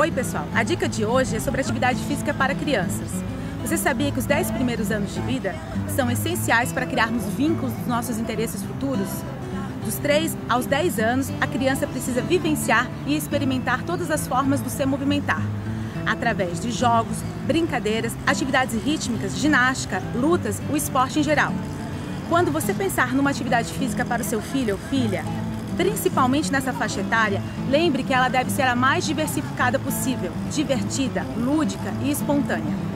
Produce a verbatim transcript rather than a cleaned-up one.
Oi pessoal, a dica de hoje é sobre atividade física para crianças. Você sabia que os dez primeiros anos de vida são essenciais para criarmos vínculos dos nossos interesses futuros? Dos três aos dez anos, a criança precisa vivenciar e experimentar todas as formas do se movimentar, através de jogos, brincadeiras, atividades rítmicas, ginástica, lutas, o esporte em geral. Quando você pensar numa atividade física para o seu filho ou filha, principalmente nessa faixa etária, lembre que ela deve ser a mais diversificada possível, divertida, lúdica e espontânea.